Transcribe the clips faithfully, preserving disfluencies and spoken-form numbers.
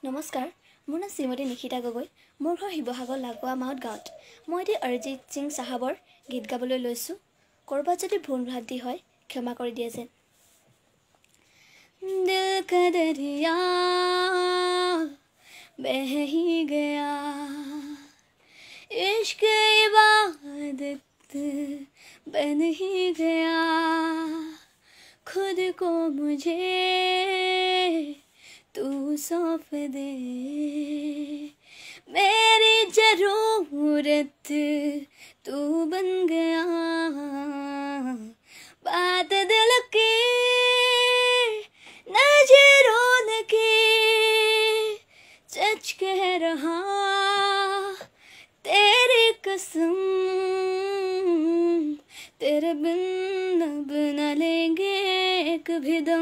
नमस्कार मोर नाम श्रीमती निशिता गगৈ मोर घर शिवसागर लागुआ माउत गाँवत मैं एटी अरिजित सिंह साहबर गीत गाबले लैसु करबात यदि भूल भ्रांति है क्षमा कर दिए जेन। दिल का दरिया बह ही गया, इश्क इबादत बन ही गया, खुद को मुझे तू सौंप दे, मेरी जरूरत तू बन गया। बात दिल की नजरों की सच कह रहा, तेरी कसम तेरे बिन अब न लेंगे एक भी दम।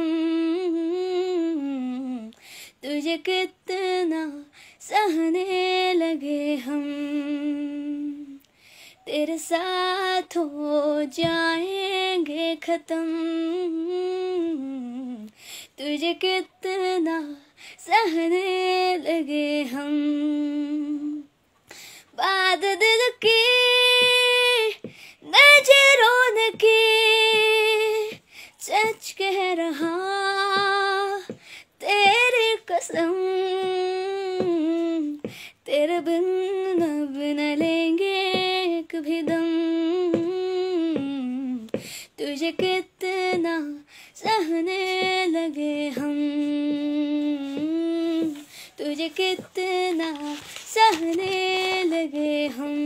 तुझे कितना सहने लगे हम, तेरे साथ हो जाएंगे खत्म। तुझे कितना सहने लगे हम, बात दिल की नजरों की सच कह रहा, तेरी कसम तेरे बिन अब न लेंगे एक भी दम। तुझे कितना सहने लगे हम, तुझे कितना सहने लगे हम।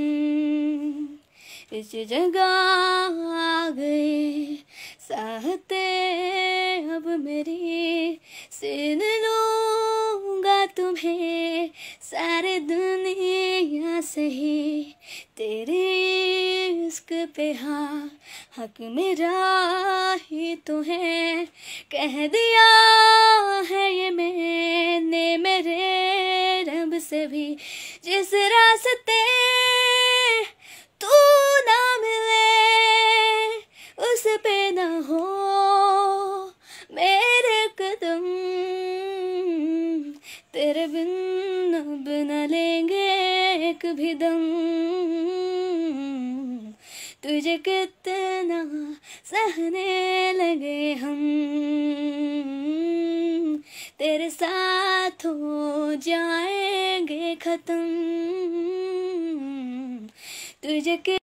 इस जगह आ गए चाहते अब मेरी, सीन लूंगा तुम्हें सारे दुनिया से ही। तेरे इश्क पे हाँ हक मेरा ही तो है, कह दिया है ये मैंने मेरे रब से भी। जिस रास्ते तू ना मिले उस पे ना हो मेरे कदम, तेरे बिन अब न लेंगे एक भी दम। तुझे कितना सहने लगे हम, तेरे साथ हो जाएंगे खत्म। तुझे